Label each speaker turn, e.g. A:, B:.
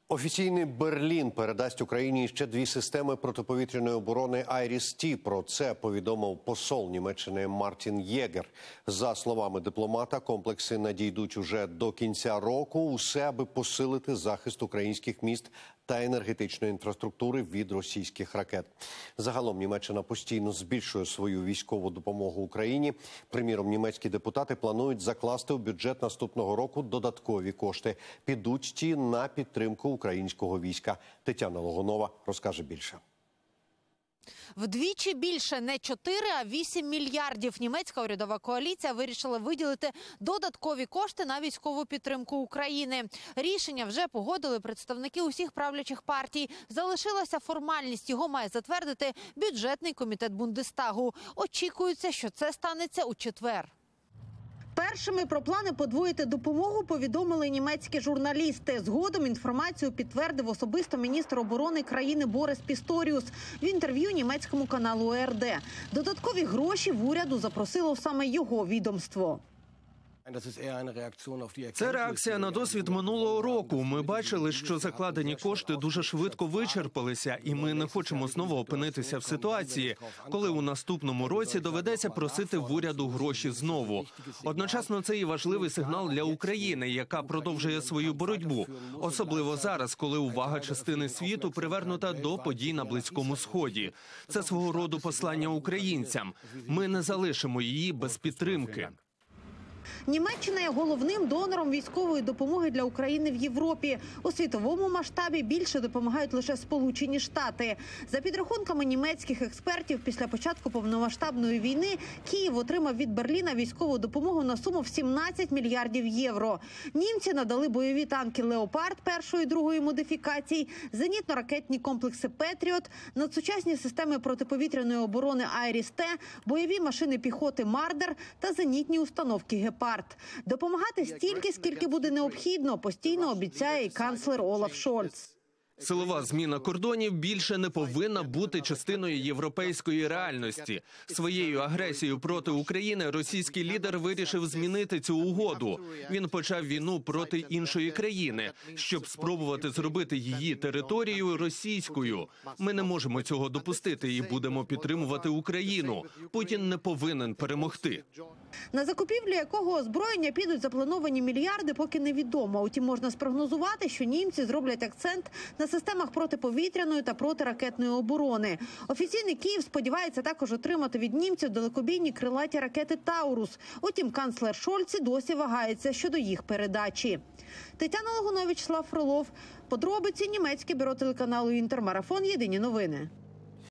A: Офіційний Берлін передасть Україні ще 2 системи протиповітряної оборони «Айріс-Т». Про це повідомив посол Німеччини Мартін Єгер. За словами дипломата, комплекси надійдуть уже до кінця року. Усе, аби посилити захист українських міст та енергетичної інфраструктури від російських ракет. Загалом Німеччина постійно збільшує свою військову допомогу Україні. Приміром, німецькі депутати планують закласти у бюджет наступного року додаткові кошти. Підуть ті на підтримку українського війська. Тетяна Логунова розкаже більше.
B: Вдвічі більше, не 4, а 8 мільярдів німецька урядова коаліція вирішила виділити додаткові кошти на військову підтримку України. Рішення вже погодили представники усіх правлячих партій. Залишилася формальність, його має затвердити бюджетний комітет Бундестагу. Очікується, що це станеться у четвер.
C: Першими про плани подвоїти допомогу повідомили німецькі журналісти. Згодом інформацію підтвердив особисто міністр оборони країни Борис Пісторіус в інтерв'ю німецькому каналу АРД. Додаткові гроші в уряду запросило саме його відомство.
D: Це реакція на досвід минулого року. Ми бачили, що закладені кошти дуже швидко вичерпалися, і ми не хочемо знову опинитися в ситуації, коли у наступному році доведеться просити в уряду гроші знову. Одночасно, це і важливий сигнал для України, яка продовжує свою боротьбу. Особливо зараз, коли увага частини світу привернута до подій на Близькому Сході. Це свого роду послання українцям. Ми не залишимо її без підтримки.
C: Німеччина є головним донором військової допомоги для України в Європі. У світовому масштабі більше допомагають лише Сполучені Штати. За підрахунками німецьких експертів, після початку повномасштабної війни Київ отримав від Берліна військову допомогу на суму в 17 мільярдів євро. Німці надали бойові танки «Леопард» першої і другої модифікацій, зенітно-ракетні комплекси «Петріот», надсучасні системи протиповітряної оборони «Айріс-Т», бойові машини піхоти «Мардер» та зенітні установки «Гепард». Допомагати стільки, скільки буде необхідно, постійно обіцяє і канцлер Олаф Шольц.
D: Силова зміна кордонів більше не повинна бути частиною європейської реальності. Своєю агресією проти України російський лідер вирішив змінити цю угоду. Він почав війну проти іншої країни, щоб спробувати зробити її територію російською. Ми не можемо цього допустити і будемо підтримувати Україну. Путін не повинен перемогти.
C: На закупівлю якого озброєння підуть заплановані мільярди, поки невідомо. Утім, можна спрогнозувати, що німці зроблять акцент на системах протиповітряної та протиракетної оборони. Офіційний Київ сподівається також отримати від німців далекобійні крилаті ракети «Таурус». Утім, канцлер Шольц досі вагається щодо їх передачі. Тетяна Логунова, Вячеслав Фролов. Подробиці. Німецьке бюро телеканалу «Інтермарафон». Єдині новини.